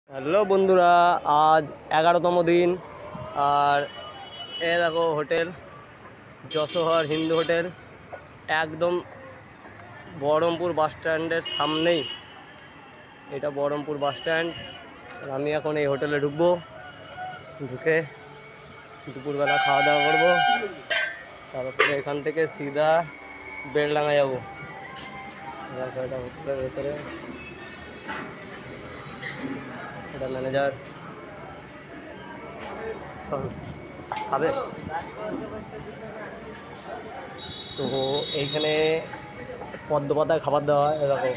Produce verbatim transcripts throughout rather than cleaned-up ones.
Hello বন্ধুরা, আজ এগারোতম দিন। আর এ দেখো হোটেল যশোহর হিন্দু হোটেল, একদম বহরমপুর বাস স্ট্যান্ডের সামনেই। এটা বহরমপুর বাস স্ট্যান্ড। আমি এখন এই হোটেলে ঢুকবো, ঢুকে দুপুরবেলা খাওয়া দাওয়া করবো, তারপরে এখান থেকে সিধা বেলডাঙা যাবো। এটা হোটেলের ভেতরে, এটা ম্যানেজার খাবে। তো এইখানে পদ্ম পাতায় খাবার দেওয়া হয়, এরকম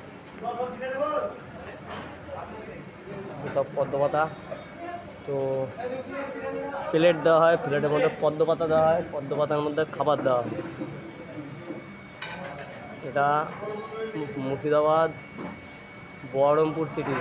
সব পদ্ম পাতা। তো প্লেট দেওয়া হয়, প্লেটের মধ্যে পদ্ম পাতা দেওয়া হয়, পদ্ম পাতার মধ্যে খাবার দেওয়া হয়। এটা মুর্শিদাবাদ বহরমপুর সিটি।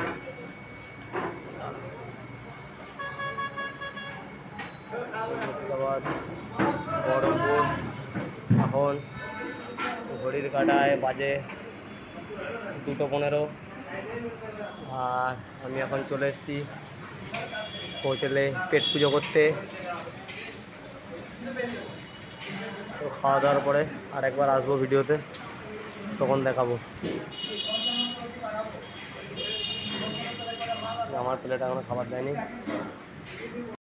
মুর্শিদাবাদ বহরমপুর। এখন ঘড়ির কাঁটায় বাজে দুটো পনেরো। আর আমি এখন চলে এসেছি হোটেলে পেট পুজো করতে। তো খাওয়া দাওয়ার পরে আর একবার আসবো ভিডিওতে, তখন দেখাবো। আমার প্লেটে এখনো খাবার দেয়নি।